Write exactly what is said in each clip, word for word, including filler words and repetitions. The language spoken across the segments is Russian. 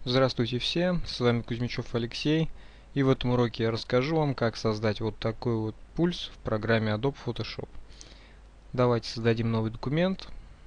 Здравствуйте всем, с вами Кузьмичев Алексей, и в этом уроке я расскажу вам, как создать вот такой вот пульс в программе Adobe Photoshop. Давайте создадим новый документ.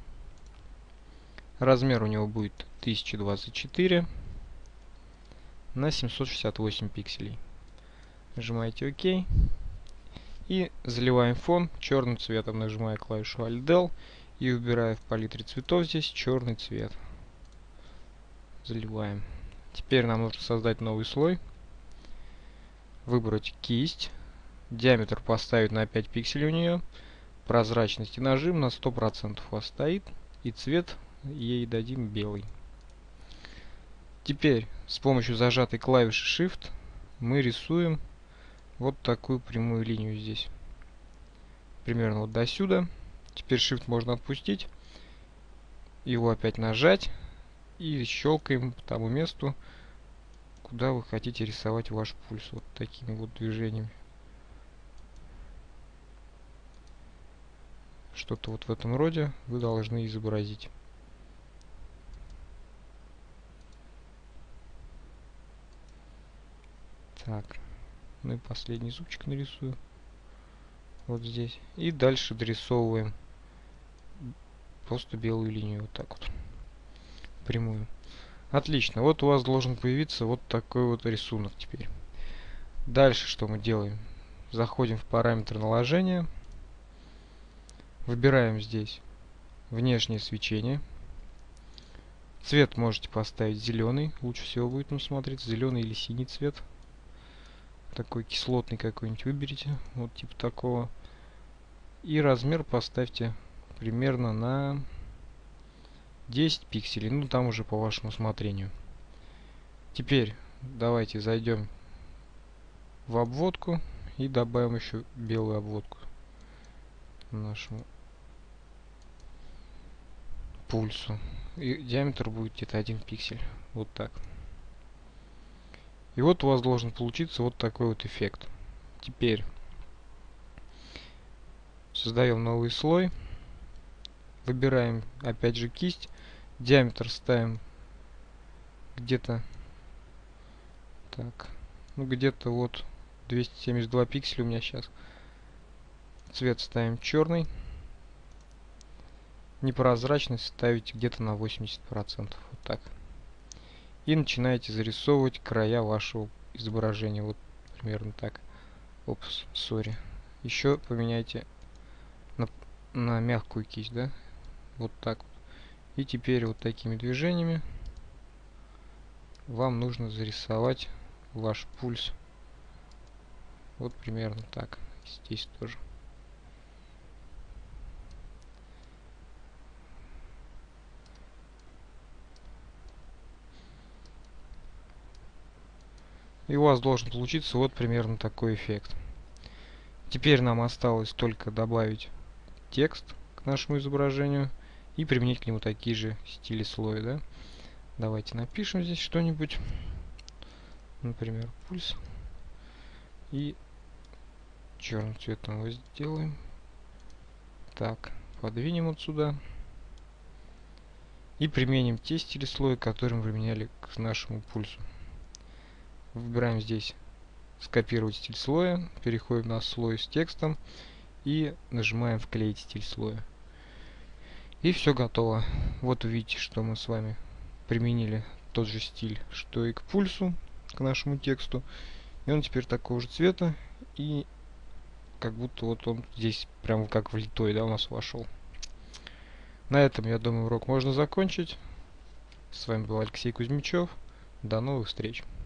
Размер у него будет тысяча двадцать четыре на семьсот шестьдесят восемь пикселей. Нажимаете ОК и заливаем фон черным цветом, нажимая клавишу Alt Del и выбирая в палитре цветов здесь черный цвет. Заливаем. Теперь нам нужно создать новый слой. Выбрать кисть. Диаметр поставить на пять пикселей у нее. Прозрачность и нажим на сто процентов у вас стоит. И цвет ей дадим белый. Теперь с помощью зажатой клавиши Shift мы рисуем вот такую прямую линию здесь. Примерно вот до сюда. Теперь Shift можно отпустить. Его опять нажать. И щелкаем по тому месту, куда вы хотите рисовать ваш пульс. Вот такими вот движениями. Что-то вот в этом роде вы должны изобразить. Так. Ну и последний зубчик нарисую. Вот здесь. И дальше дорисовываем просто белую линию. Вот так вот. Прямую. Отлично. Вот у вас должен появиться вот такой вот рисунок теперь. Дальше что мы делаем? Заходим в параметры наложения. Выбираем здесь внешнее свечение. Цвет можете поставить зеленый. Лучше всего будет он смотреться. Зеленый или синий цвет. Такой кислотный какой-нибудь выберите. Вот типа такого. И размер поставьте примерно на десять пикселей. Ну там уже по вашему усмотрению. Теперь давайте зайдем в обводку и добавим еще белую обводку нашему пульсу. И диаметр будет где-то один пиксель. Вот так. И вот у вас должен получиться вот такой вот эффект. Теперь создаем новый слой. Выбираем опять же кисть. Диаметр ставим где-то так. Ну где-то вот двести семьдесят два пикселя у меня сейчас. Цвет ставим черный. Непрозрачность ставите где-то на восемьдесят процентов. Вот так. И начинаете зарисовывать края вашего изображения. Вот примерно так. Опс, сори. Еще поменяйте на, на мягкую кисть, да? Вот так вот. И теперь вот такими движениями вам нужно зарисовать ваш пульс. Вот примерно так. Здесь тоже. И у вас должен получиться вот примерно такой эффект. Теперь нам осталось только добавить текст к нашему изображению и применить к нему такие же стили слоя, да? Давайте напишем здесь что-нибудь. Например, пульс. И черным цветом его сделаем. Так, подвинем отсюда. И применим те стили слоя, которые мы применяли к нашему пульсу. Выбираем здесь скопировать стиль слоя, переходим на слой с текстом и нажимаем вклеить стиль слоя. И все готово. Вот увидите, что мы с вами применили тот же стиль, что и к пульсу, к нашему тексту. И он теперь такого же цвета, и как будто вот он здесь прям как влитой, да, у нас вошел. На этом, я думаю, урок можно закончить. С вами был Алексей Кузьмичев. До новых встреч.